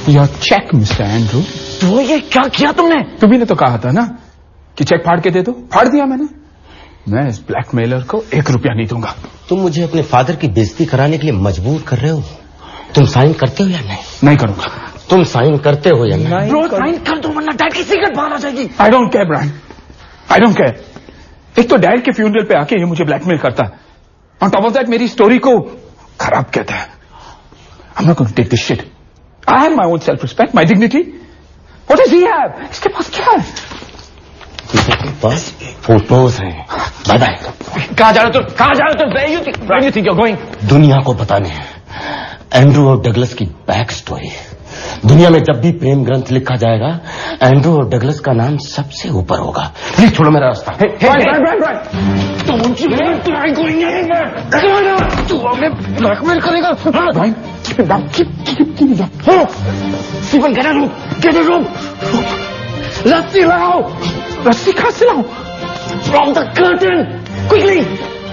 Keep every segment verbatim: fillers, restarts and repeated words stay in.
Your check mister Andrew. तो ये क्या किया तुमने? तुम्ही ने तो कहा था ना कि चेक फाड़ के दे दो, फाड़ दिया मैंने। मैं इस ब्लैकमेलर को एक रुपया नहीं दूंगा। तुम मुझे अपने फादर की बेइज्जती कराने के लिए मजबूर कर रहे हो। तुम साइन करते हो या नहीं? नहीं करूंगा। तुम साइन करते हो या नहीं? ब्रो साइन कर दो वरना डैड की सिगरेट बाहर आ जाएगी। I don't care Brian, I don't care. एक तो डैड के फ्यूनरल पे आके ये मुझे ब्लैकमेल करता है, ऑन टॉप ऑफ दैट मेरी स्टोरी को खराब कहता है। I'm not going to take this shit. I have my own self-respect, my dignity. What does he have? इसके पास क्या है? इसके पास फोटोज हैं। Bye bye. कहाँ जा रहे हो तुम? कहाँ जा रहे हो तुम? Where you think? Where you think you're going? दुनिया को बताने हैं एंड्रू और डगलस की बैक स्टोरी। दुनिया में जब भी प्रेम ग्रंथ लिखा जाएगा एंड्रू और डगलस का नाम सबसे ऊपर होगा। प्लीज छोड़ो मेरा रास्ता। Hey, hey, Brian, Brian, Brian. Don't you try going anywhere. तू हमें ब्लैकमेल करेगा? Brian, keep it down. Keep, keep, keep it down. Stephen, get a rope. Get a rope. रस्सी लगाओ। रस्सी कहाँ से लाऊं? From the curtain. Quickly.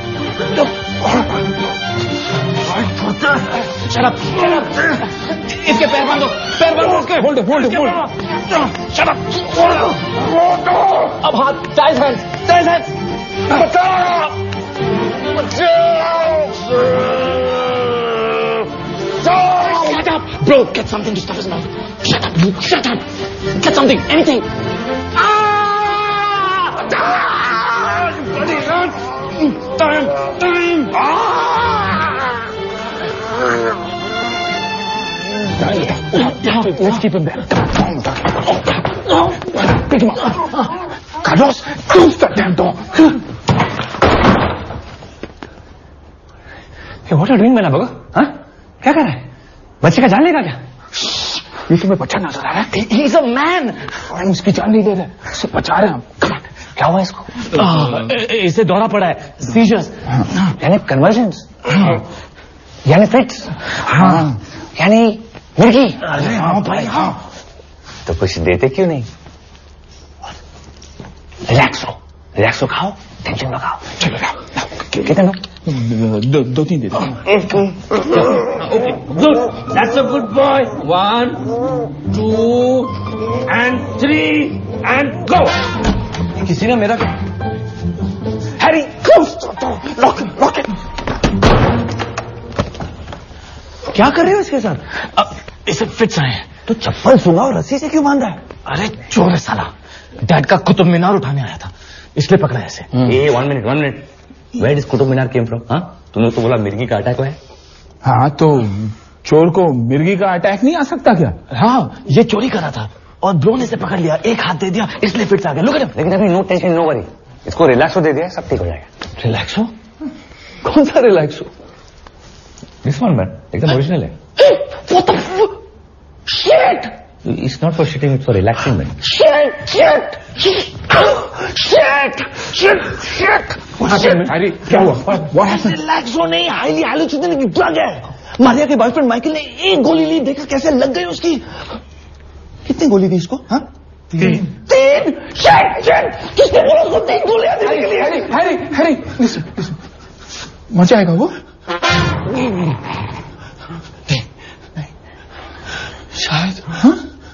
Shut up. Shut up. इसके पैर बांधो, पैर बांधो उसके। Hold it, hold it, hold it. Shut up. अब हाथ, टाइट हैंड्स, टाइट हैंड्स। बचाओ, बचाओ। Shut up, bro. Get something to stop his mouth. Shut up, shut up. Get something, anything. Ah! Bloody hell. Time, time. Ah! Let's keep him there. Pick him up. Carlos, close that damn door. Hey, what are you doing, मेरा बगा? हाँ? क्या कर रहा है? बच्चे का जान लेगा क्या? ये तुम्हें बच्चा नजर आ रहा है? He's a man. हम उसकी जान नहीं ले रहे, उसे बचा रहे हैं हम। Come on. क्या हुआ इसको? इसे दौरा पड़ा है, सीजर्स, यानी कन्वर्जन्स, यानी फिट्स, हाँ, यानी मिर्गी। अरे हाँ भाई हाँ। तो कुछ देते क्यों नहीं? रिलैक्स हो, रिलैक्स हो, खाओ, टेंशन लगाओ। चलो जाओ, कितने लोग? दो दो तीन दे दो। Good, that's a good boy. One, two, and three, and go. किसी ने मेरा Harry close lock lock it. क्या कर रहे हो इसके साथ? अब इसे फिट्स आए हैं तो चप्पल सुंघाओ, रस्सी से क्यों बांधा है? अरे चोर है साला, डैड का कुतुब मीनार उठाने आया था इसलिए पकड़ा ऐसे। ए one minute one minute where is Qutub Minar came from? हाँ तुमने तो बोला मिर्गी का अटैक हुआ है। हाँ तो चोर को मिर्गी का अटैक नहीं आ सकता क्या? हाँ ये चोरी कर रहा था और ब्रो ने इसे पकड़ लिया, एक हाथ दे दिया इसलिए फिट्स आ गया। Look at him. लेकिन अभी नो टेंशन नो वरी, इसको रिलैक्सो दे दिया सब ठीक हो जाएगा। रिलैक्सो? कौन सा रिलैक्सो? दिस वन मैन एकदम ओरिजिनल है। What the fuck? Shit! It's not for shitting, it's for relaxing man. Shit! Shit! Shit! Shit! Shit! What happened? Harry, क्या हुआ? What happened? रिलैक्सो नहीं, हाईली हाइलोसिनेटिक ड्रग है। मारिया के बॉयफ्रेंड माइकल ने एक गोली ली, देखा कैसे लग गई उसकी। कितनी गोली दी इसको? हाँ तीन तीन शिट शिट किसने बोला उसको तीन गोलियां देने के लिए? Harry Harry Harry listen listen, मजा आएगा वो? शायद। हाँ?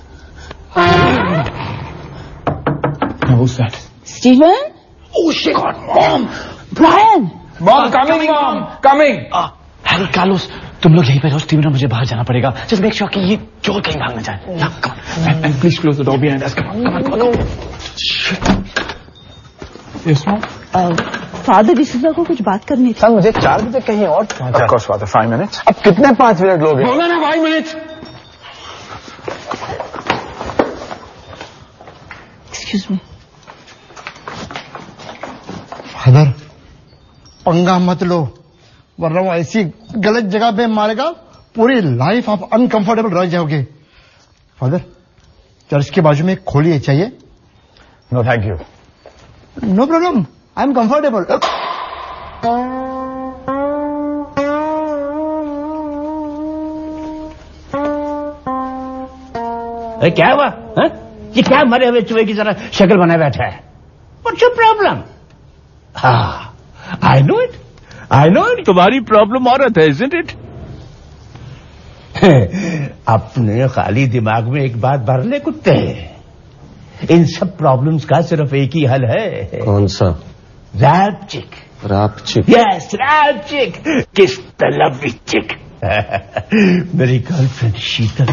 Now who's that? Stephen? Oh shit! God, Mom! Brian! Mom, coming, Mom, coming! Harry Carlos तुम लोग यहीं पे रहो, स्टीवन और मुझे बाहर जाना पड़ेगा। जस्ट मेक श्योर कि ये चोर कहीं भाग न जाए। ना कम And, and please close the door behind us. Come on, come on, come on. Shit. Yes, Mom? Father D'Souza को कुछ बात करनी थी। सर मुझे चार बजे कहीं और पहुंचा। Of course, Father. Five minutes. अब कितने पांच मिनट लोगे? बोला ना five minutes. Excuse me. Father पंगा मत लो वरना वो ऐसी गलत जगह पे मारेगा पूरी लाइफ आप अनकंफर्टेबल रह जाओगे। फादर चर्च के बाजू में एक खोली है, चाहिए? No, thank you. No problem, I am comfortable. क्या हुआ? हा? ये क्या मरे हुए चूहे की तरह शक्ल बनाए बैठा है? What's your problem? हाँ, I know it. I know it. तुम्हारी प्रॉब्लम औरत है, isn't it? अपने खाली दिमाग में एक बात भर ले कुत्ते, इन सब प्रॉब्लम्स का सिर्फ एक ही हल है। कौन सा? रैप चिक। रैप चिक? यस, रैप चिक। किस तलबी चिक। मेरी गर्लफ्रेंड शीतल।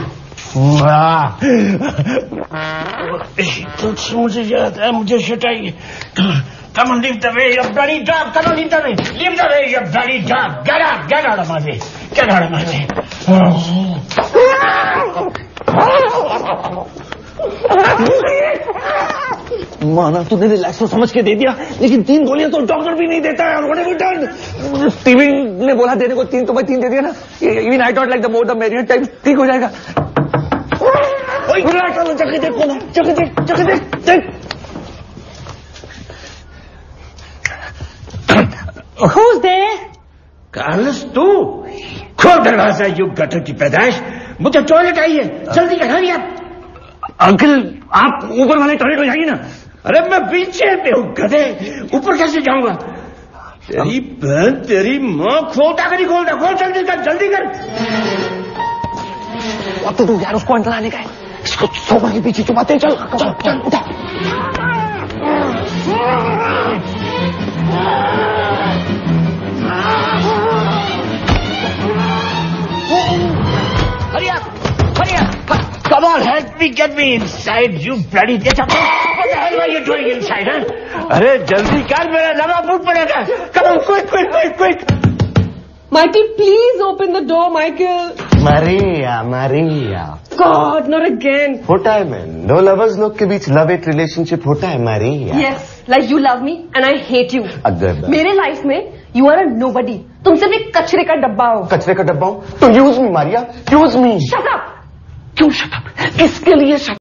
शीतल से मुझे याद है, मुझे शटाइए। Come on, leave the way, you bloody dog. Come on, leave the way. Leave the way, you bloody dog. Get out, get out of my way. Get out of my way. माना तूने रिलैक्सो समझ के दे दिया, लेकिन तीन गोलियां तो doctor भी नहीं देता है। What have you done? Steven ने बोला देने को तीन, तो मैं तीन दे दिया ना। Even I thought like the more the merrier time ठीक हो जाएगा। चक्के देख कौन है? चक्के देख, चक्के देख, देख। Who's there? कार्लस, तू खोल दरवाजा, यू गटर की पैदाइश। मुझे टॉयलेट आई है, जल्दी कर, हरी आप। अंकल आप ऊपर वाले टॉयलेट हो जाइए ना। अरे मैं पीछे पे हूँ गधे, ऊपर कैसे जाऊंगा? तेरी बहन, तेरी माँ, खोलता करी खोलता, खोल जल्दी कर, जल्दी कर। अब तो तू यार उसको अंदर आने का है, इसको सोफा के पीछे छुपाते हैं। चल चल चल उधर। Hurry up! Hurry up! Come on, help me get me inside, you bloody bitch! What the hell are you doing inside, huh? अरे जल्दी कर, मेरा लगा फूट पड़ेगा। Come on, quick, quick, quick, quick! Michael, please open the door, Michael. Maria, Maria. God, not again. होता है man, दो lovers लोग के बीच लव एट रिलेशनशिप होता है Maria. Yes, like you love me and I hate you. अगर मेरे life में you are a nobody. तुम सिर्फ एक कचरे का डब्बा हो। कचरे का डब्बा हूँ तो use me Maria, use me. Shut up. क्यों शट अप? इसके लिए शट